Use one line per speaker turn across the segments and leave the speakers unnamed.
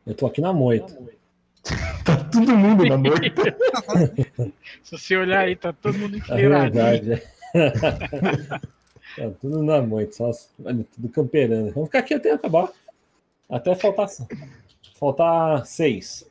Eu tô aqui na moita.
Tá todo mundo na moita.
Se você olhar aí, tá todo mundo
É
enfileirado.
verdade. Tá tudo na moita, só olha, tudo camperando. Vamos ficar aqui até acabar. Até faltar 6.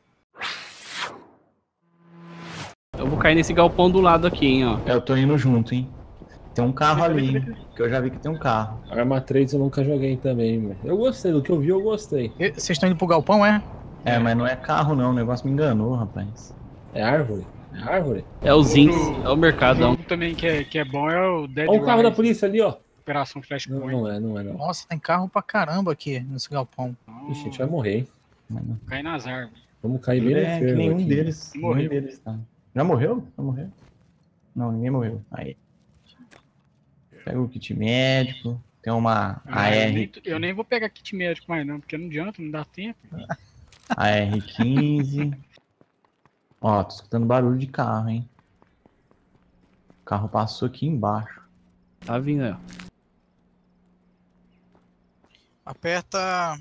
Eu vou cair nesse galpão do lado aqui, hein, ó.
Eu tô indo junto, hein. Tem um carro ali, hein, que eu já vi que tem um carro.
Arma 3 eu nunca joguei também, mas eu gostei, do que eu vi eu gostei.
Vocês estão indo pro galpão, é?
É, mas não é carro não, o negócio me enganou, rapaz.
É árvore? É árvore?
É os índios, é o
O
mercadão.
jogo também que é bom é o Dead
Olha o carro da
Rise,
polícia ali, ó.
Operação Flashpoint.
Não é não.
Nossa, tem carro pra caramba aqui nesse galpão.
Ixi, a gente vai morrer, hein?
Cai nas árvores.
Vamos cair bem no
É, que
ferro
nenhum
aqui.
deles.
Morreu.
Nenhum deles tá. Já morreu? Já morreu? Não, ninguém morreu. Aí. Pega o kit médico. Tem uma
Eu nem vou pegar kit médico mais não, porque não adianta, não dá tempo.
AR-15. Ó, tô escutando barulho de carro, hein? O carro passou aqui embaixo.
Tá vindo aí, ó.
Aperta.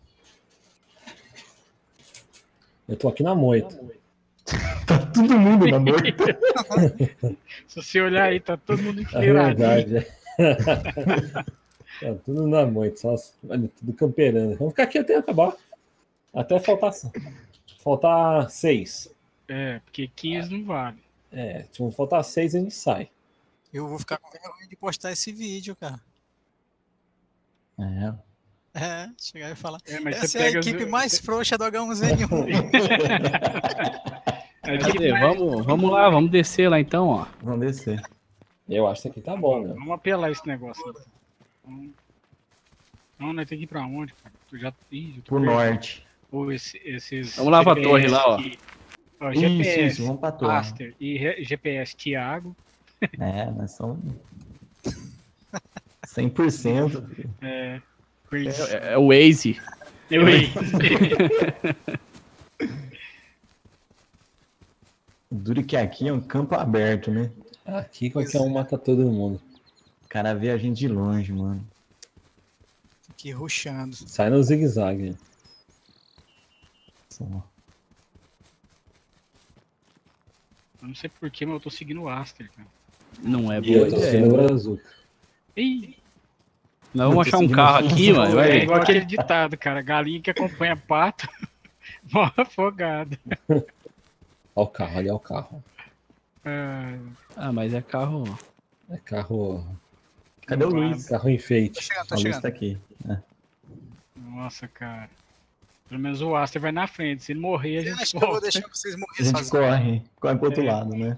Eu tô aqui na moita.
Tá todo mundo na moita.
Se você olhar aí, tá todo mundo
É
enfileirado.
verdade. Tá tudo na moita, só olha, tudo camperando. Vamos ficar aqui até acabar. Até faltar 6.
É, porque 15 não vale.
É, se faltar 6 a gente sai.
Eu vou ficar com vergonha de postar esse vídeo, cara.
É.
É, chegar e falar.
É, mas
Essa
você
é a
pega
equipe mais frouxa do H1Z1.
Cadê? Vamos lá, vamos descer lá então, ó.
Vamos descer.
Eu acho que aqui tá bom, né?
Vamos apelar esse negócio. Não, nós temos que ir pra onde, cara? Já tô
Pro
perdido.
norte.
Ou esses
Vamos lá pra
GPS
torre lá, ó.
Ó, GPS,
Isso, vamos pra torre.
Master e GPS Thiago.
É, nós somos 100%.
Chris.
É o Waze.
Eu aí.
Duro que aqui é um campo aberto, né?
Aqui qualquer um mata todo mundo.
O cara vê a gente de longe, mano.
Aqui rushando.
Sai no zigue-zague.
Só.
Eu não sei porquê, mas eu tô seguindo o Aster, cara.
Não é
E
boa
eu tô
ideia.
sendo brazuca.
Ih,
Nós vamos achar um carro aqui, mano. Vai
é
ver.
igual aquele ditado, cara. Galinha que acompanha pato morre afogada.
Olha o carro, ali é o carro.
Ah, mas é carro.
É carro.
Cadê o Luiz?
Carro enfeite.
Tô
A Luiz
chegando.
tá aqui.
Nossa, cara. Pelo menos o Aster vai na frente. Se ele morrer, a
Eu
gente
acho que eu vou
volta.
deixar vocês
A
morrer
gente
sozinhos.
corre pro outro lado, né?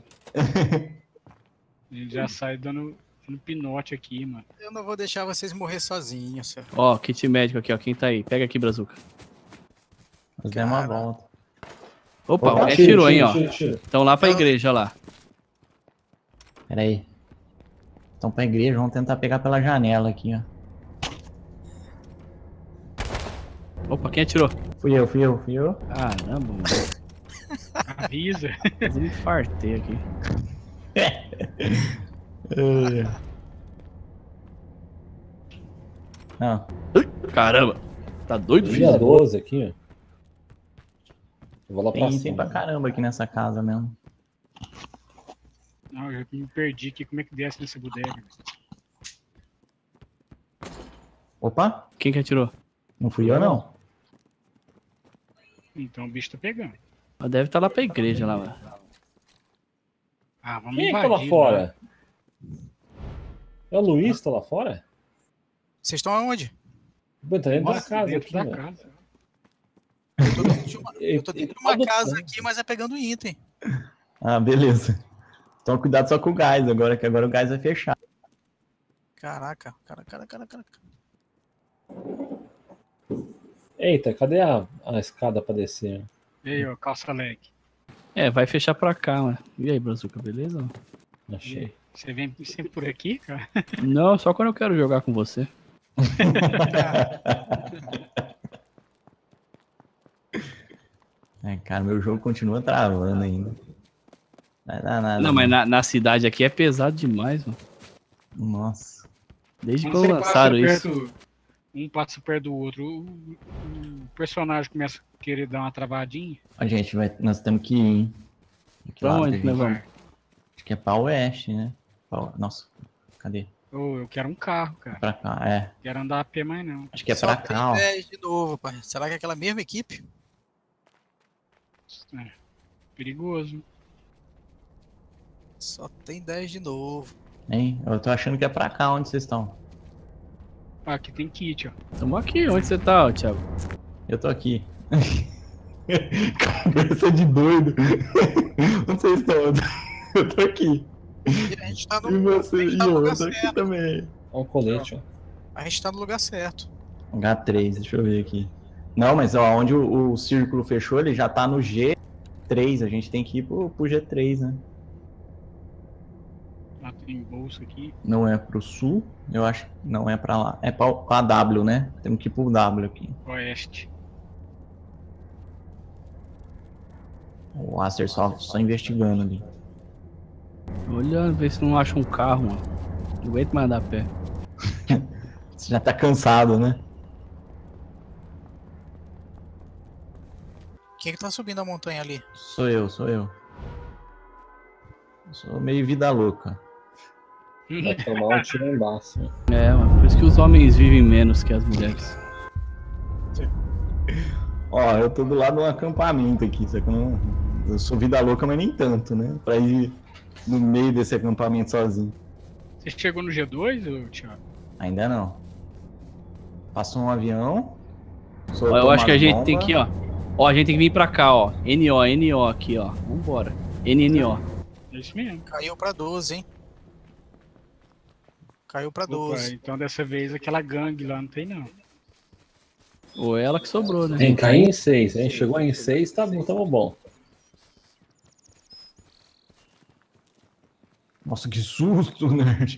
A gente já sai dando pinote aqui, mano.
Eu não vou deixar vocês morrer sozinhos, senhor.
Ó, kit médico aqui, ó. Quem tá aí? Pega aqui, Brazuca.
Nós demos uma volta.
Opa,
Opa,
alguém tirou, hein, ó.
Tira.
Estão lá pra igreja, lá.
Pera aí. Então pra igreja, vamos tentar pegar pela janela aqui, ó.
Opa, quem atirou?
Fui eu.
Caramba, mano.
Avisa.
Quase me fartei aqui.
Não,
Caramba. Tá doido,
Dia
filho?
12 aqui, ó. Eu vou lá pra
tem pra
cima.
caramba aqui nessa casa mesmo.
Não, eu já me perdi aqui. Como é que desce nessa bodega?
Opa,
Quem que atirou?
não fui eu não.
Então o bicho tá pegando.
Ela deve estar lá pra igreja, lá, mano.
Ah, vamos
Quem é que
invadir.
tá lá fora? É o Luiz que tá lá fora?
Vocês estão aonde?
Pô, tá dentro da
Nossa,
casa
dentro
aqui,
da
mano.
casa.
Eu tô dentro de uma casa aqui, mas é pegando item.
Ah, beleza. Então cuidado só com o gás agora, que agora o gás vai fechar.
Caraca.
Eita, cadê a escada pra descer?
E aí, ó, calça leg.
É, vai fechar pra cá, mano. E aí, Brazuca, beleza?
Achei.
Você vem sempre por aqui, cara?
Não, só quando eu quero jogar com você.
É, cara, meu jogo continua travando ainda. Vai dar nada.
Não, mas na cidade aqui é pesado demais, mano.
Nossa.
Desde
Quando
que
você
lançaram
passa
isso.
perto, um passa perto do outro. O personagem começa a querer dar uma travadinha.
A gente vai. Nós temos que ir, hein? Que
Pra
lado
onde
que a
nós
gente-
vamos?
Acho que é pra oeste, né? Nossa, cadê?
Eu quero um carro, cara.
Pra cá, é.
Quero andar a pé mais não.
Acho que é
Só
pra
tem
cá, ó.
10 de novo, pai. Será que é aquela mesma equipe?
Perigoso.
Só tem 10 de novo.
Hein? Eu tô achando que é pra cá onde vocês estão.
Ah, aqui tem kit, ó.
Tamo aqui, onde você tá, ó, Thiago?
Eu tô aqui. Cabeça de doido. Onde vocês estão? Eu tô aqui.
E a gente tá no,
E você?
a
E
gente tá no
eu
lugar
tô aqui
certo.
também.
Olha o colete, ó.
A gente tá no lugar certo.
H3, deixa eu ver aqui. Não, mas ó, onde o círculo fechou, ele já tá no G3. A gente tem que ir pro G3, né?
Lá tem bolsa aqui.
Não é pro sul, eu acho que não é pra lá. É pra W, né? Temos que ir pro W aqui.
Oeste.
O Aster só investigando ali.
Olhando, ver se não acha um carro, mano. Não aguento mais andar a pé.
Você já tá cansado, né?
Quem que tá subindo a montanha ali?
Sou eu. Eu sou meio vida louca.
Vai tomar um tiro embaixo.
É, mano, por isso que os homens vivem menos que as mulheres.
Ó, eu tô do lado de um acampamento aqui, só que eu sou vida louca, mas nem tanto, né? Pra ir no meio desse acampamento sozinho.
Você chegou no G2, ô, Thiago?
Ainda não. Passou um avião.
Ó, eu acho que a gente tem que, ó. Ó, a gente tem que vir pra cá, ó. NO aqui, ó. Vambora. NNO.
É isso mesmo.
Caiu pra 12, hein? Caiu pra 12.
Opa, então dessa vez aquela gangue lá não tem não.
Ou ela que sobrou, né?
Tem que cair em 6, hein? Chegou em 6, tá bom, tamo bom.
Nossa, que susto, nerd.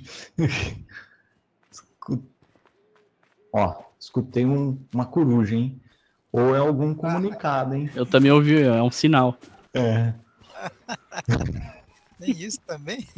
Ó, escutei uma coruja, hein? Ou é algum comunicado, hein?
Eu também ouvi, é um sinal.
É.
Nem isso também?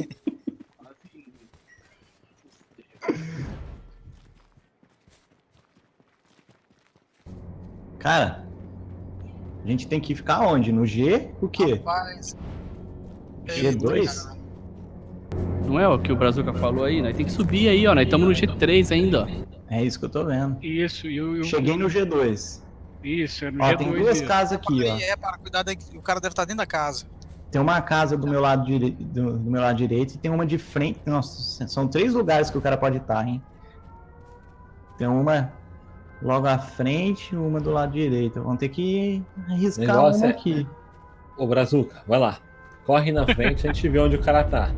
Cara, a gente tem que ficar onde? No G? O quê?
Rapaz.
G2?
Não é o que o Brazuca falou aí? Nós tem que subir aí, ó. Nós estamos no G3 ainda, ó.
É isso que eu tô vendo.
Isso, e o...
Cheguei no G2.
Isso, é no
Ó,
G2
tem duas
isso.
casas aqui, ó.
É, para cuidar daqui. O cara deve estar dentro da casa.
Tem uma casa do meu lado, do meu lado direito e tem uma de frente. Nossa, são 3 lugares que o cara pode estar, hein? Tem uma logo à frente e uma do lado direito. Vamos ter que arriscar
Negócio
uma
é-
aqui.
Ô, Brazuca, vai lá. Corre na frente, a gente vê onde o cara tá.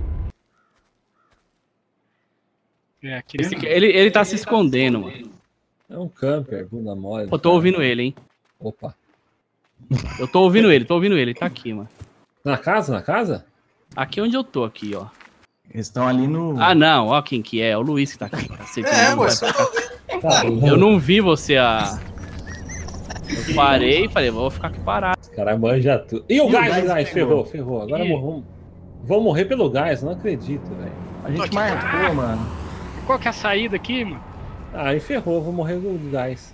É, aqui
Ele tá se escondendo, mano.
É um camper, bunda mole.
Eu tô ouvindo ele, hein?
Opa.
Eu tô ouvindo ele. Tá aqui, mano.
Na casa? Na casa?
Aqui onde eu tô, aqui, ó.
Eles estão ali no.
Ah, não, ó quem que é. É o Luiz que tá aqui. Cacete,
É,
não vai
moço.
ficar-
Tá,
Eu não vi você a. Eu parei e falei, vou ficar aqui parado.
Esse cara manja tudo. E o
E
gás,
o gás
ferrou,
pegou.
ferrou. Agora
Ih.
vamos morrer pelo gás, não acredito, velho.
A gente marcou, mano.
Qual que é a saída aqui, mano?
Aí ferrou, vou morrer do gás.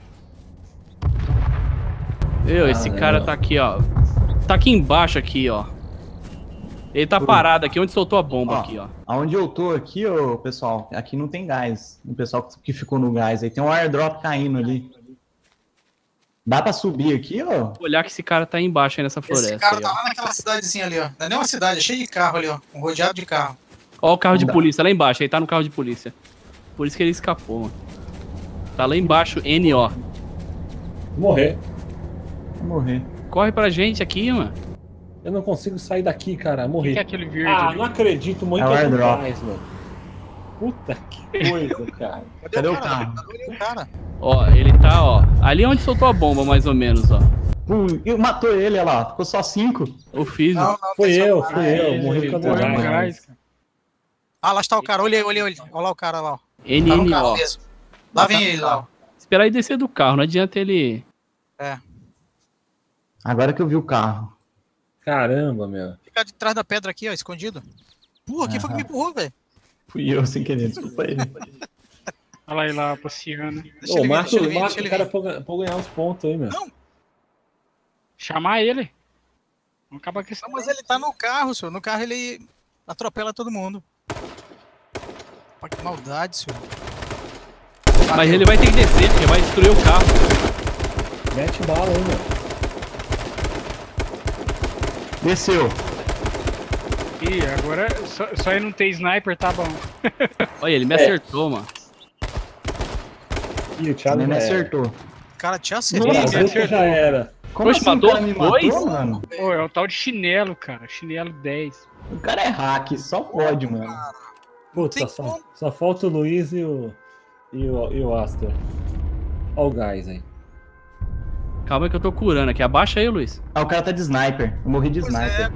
Esse cara
não.
tá aqui, ó. Tá aqui embaixo, aqui, ó. Ele tá parado aqui onde soltou a bomba
Ó.
aqui, ó.
Aonde eu tô aqui, ô pessoal, aqui não tem gás. O pessoal que ficou no gás aí tem um airdrop caindo ali. Dá pra subir aqui, ó?
Vou olhar que esse cara tá aí embaixo aí nessa floresta.
Esse cara
aí,
tá
ó.
lá naquela cidadezinha ali, ó. Não é nem uma cidade, é cheio de carro ali, ó. Um rodeado de carro.
Ó o carro de
Dá.
polícia lá embaixo, aí tá no carro de polícia. Por isso que ele escapou, mano. Tá lá embaixo, NO.
Morrer.
Vou morrer.
Corre pra gente aqui, mano.
Eu não consigo sair daqui, cara.
O que
Morri.
é aquele verde
Ah,
ali?
não acredito muito
É o
no
airdrop.
gás, mano. Puta que coisa, cara.
Cadê o carro?
Cadê o cara?
Ó, ele tá, ó. Ali onde soltou a bomba, mais ou menos, ó.
Matou ele, olha lá. Ficou só 5.
O Físio.
Não,
Fui
tem
eu,
só-
fui eu.
Ele
Morri por causa do
morreu no
gás.
gás, cara.
Ah, lá está o cara. Olha ele. Olha lá o cara lá, ó. Tá no carro
NNO.
mesmo. Lá vem ele lá, ó.
Esperar ele descer do carro, não adianta ele.
Agora que eu vi o carro.
Caramba, meu.
Fica de trás da pedra aqui, ó, escondido. Porra, quem foi que me empurrou, velho?
Fui eu sem querer, desculpa ele.
Olha ele lá passeando.
Ô, mata o cara pra ganhar uns pontos aí, meu.
Não.
Chamar ele. Vamos acabar com isso.
Não, mas ele tá no carro, senhor. No carro ele atropela todo mundo. Pô, que maldade, senhor.
Mas ele vai ter que descer, porque vai destruir o carro.
Mete bala aí, meu.
Desceu.
Ih, agora só ele não ter sniper, tá bom.
Olha, ele me acertou, mano.
Ih, o Thiago
Ele me
já era.
acertou.
O cara te
O
acertou.
Brazuca já era.
Como
Poxa,
assim o
matou
cara me
dois?
matou, mano?
Pô, é o tal de chinelo, cara. Chinelo 10.
O cara é hack, só pode, mano.
Putz,
Tem
só falta o Luiz e o Aster. Olha o gás aí.
Calma aí que eu tô curando aqui. Abaixa aí, Luiz.
Ah, o cara tá de sniper. Eu morri de
Pois
sniper.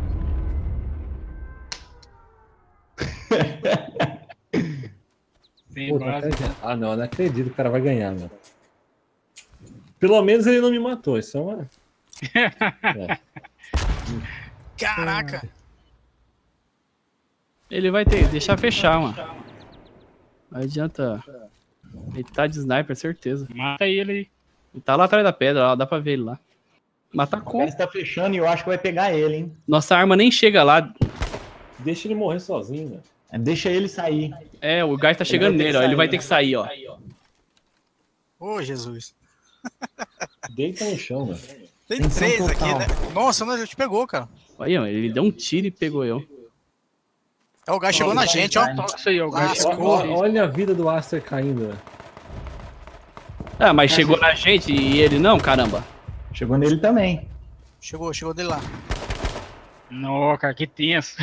Tem
Puta,
base.
não acredito que o cara vai ganhar, meu. Pelo menos ele não me matou, isso é uma...
Caraca.
Ele vai ter que deixar fechar, mano. Não adianta. Ele tá de sniper, certeza.
Mata ele aí.
Ele tá lá atrás da pedra, ó, dá pra ver ele lá. Matar
O cara
como?
está fechando e eu acho que vai pegar ele, hein?
Nossa arma nem chega lá.
Deixa ele morrer sozinho, meu.
Deixa ele sair.
É, o gás tá chegando
vai ter
nele,
que
ó. Ele
sair,
vai
né?
ter que sair, ó.
Ô, Jesus.
Deita no chão, meu.
Tem
Tensão
3 aqui,
total.
né? Nossa, não, ele te pegou, cara.
Aí, ó, ele deu um tiro e pegou eu.
É, o gás chegou na gente, ó.
Isso aí, ó. O gás
Olha a vida do Aster caindo, meu.
Ah, mas chegou na gente e ele não, caramba.
Chegou nele também.
Chegou dele lá.
Não, cara, que tenso.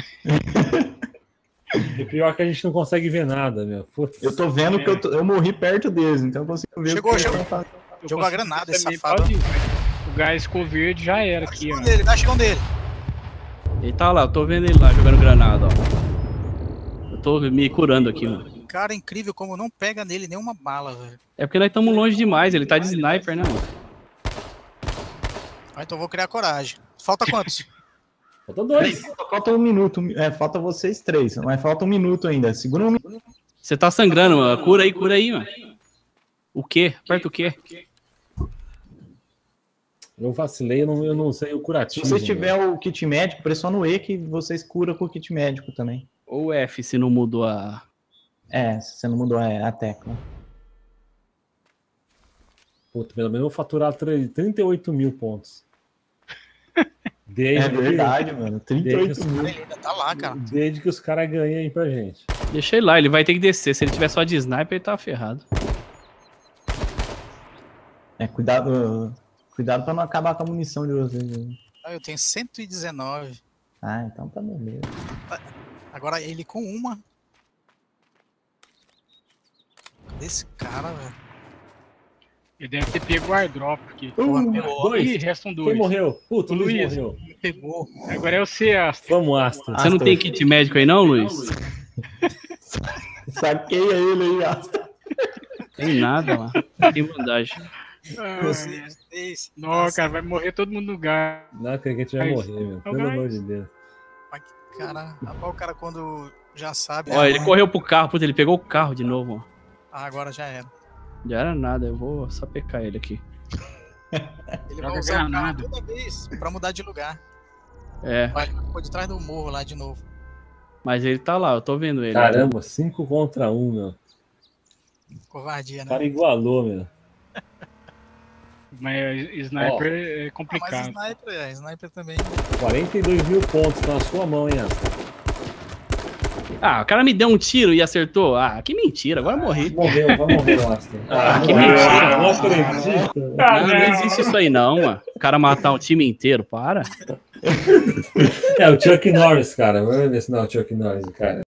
E pior que a gente não consegue ver nada, meu. Putz.
Eu tô vendo que eu morri perto deles, então eu consigo ver
Chegou,
o que
chegou.
eles estão fazendo.
Eu
Jogou a
consigo
granada, esse
também,
safado.
pode ir, mas o gás ficou verde, já era aqui, ó.
Tá chegando dele.
Ele tá lá, eu tô vendo ele lá jogando granada, ó. Eu tô me curando aqui, mano.
Cara, incrível como não pega nele nenhuma bala, velho.
É porque nós estamos longe demais, ele tá de sniper, né, mano?
Ah, então eu vou criar coragem. Falta quantos?
Falta 2.
Falta um minuto. Falta vocês 3, mas falta um minuto ainda. Segura um minuto.
Você tá sangrando, mano. Cura aí, mano. O quê? Aperta o quê?
Eu vacilei, eu não sei o
Se
curativo.
vocês tiverem o kit médico, pressiona o E que vocês curam com o kit médico também.
Ou F se não mudou a...
Se você não mudou a tecla.
Puta, pelo menos eu vou faturar 38 mil pontos.
É verdade, mano. 38 mil.
Ele ainda tá lá, cara.
Desde que os caras ganhem aí pra gente.
Deixa ele lá, ele vai ter que descer. Se ele tiver só de sniper, ele tá ferrado.
Cuidado pra não acabar com a munição de vocês.
Ah, eu tenho 119.
Ah, então tá beleza.
Agora ele com uma. Cadê esse cara, velho?
Ele deve ter pego o airdrop aqui.
Dois.
Ih, restam
Quem
2.
morreu? Puta, o Luiz
Luiz.
morreu.
Pegou.
Agora é o C, Astro.
Vamos, Astra.
Você não tem kit médico aí não, Luiz?
Saqueia ele aí, Asta.
Tem nada lá. Tem vantagem.
Não, cara, vai morrer todo mundo no gás.
Não acredito que a gente vai morrer, meu. Pelo amor de Deus.
Cara, o cara quando já sabe.
Ó, ele correu pro carro, puta, ele pegou o carro de novo, ó.
Ah, agora já era.
Já era nada, eu vou só pecar ele aqui.
Ele
Joga
vai usar o carro
granada.
toda vez pra mudar de lugar.
É,
Vai, ficou de trás do morro lá de novo.
mas ele tá lá, eu tô vendo ele.
Caramba, 5 contra 1, meu.
Covardia,
O
né?
cara igualou, meu.
Mas sniper é
Mas
complicado.
sniper também.
42 mil pontos na sua mão, hein, Astra?
Ah, o cara me deu um tiro e acertou. Ah, que mentira, agora eu morri.
Vai morrer o Astra.
Que mentira.
Não acredito.
Não existe isso aí não, mano. O cara matar um time inteiro, para.
É o Chuck Norris, cara. Vamos ver se não é o Chuck Norris, cara.